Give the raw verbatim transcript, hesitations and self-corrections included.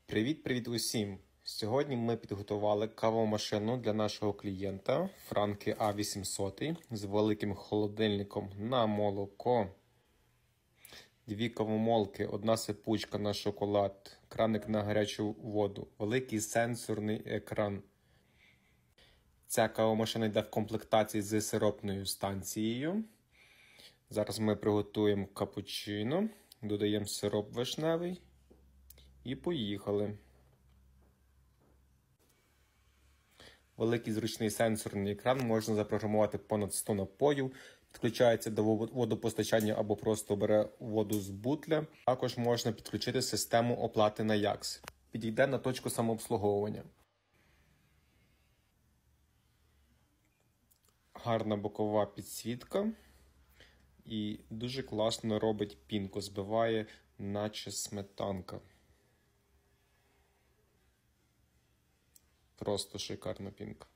Привіт-привіт усім! Сьогодні ми підготували кавомашину для нашого клієнта Franke А вісімсот з великим холодильником на молоко, дві кавомолки, одна сипучка на шоколад, краник на гарячу воду, великий сенсорний екран. Ця кавомашина йде в комплектації з сиропною станцією. Зараз ми приготуємо капучино, додаємо сироп вишневий і поїхали. Великий зручний сенсорний екран, можна запрограмувати понад сто напоїв, підключається до водопостачання або просто бере воду з бутля. Також можна підключити систему оплати на Якс. Підійде на точку самообслуговування. Гарна бокова підсвітка і дуже класно робить пінку, збиває наче сметанка. Просто шикарна пінка.